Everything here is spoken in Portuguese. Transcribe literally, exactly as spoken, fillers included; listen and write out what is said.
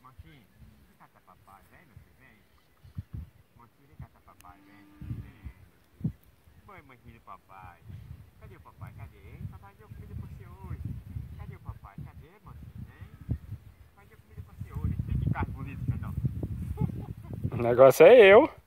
Mocinho, vem catar papai, vem, meu filho, vem. Mocinho, vem catar papai, vem, vem. Foi, mocinho do papai. Cadê o papai? Cadê? Papai deu comida pra você hoje. Cadê o papai? Cadê, mocinho? Hein? Papai deu comida pra você hoje. Tem que carro bonito, não. O negócio é eu.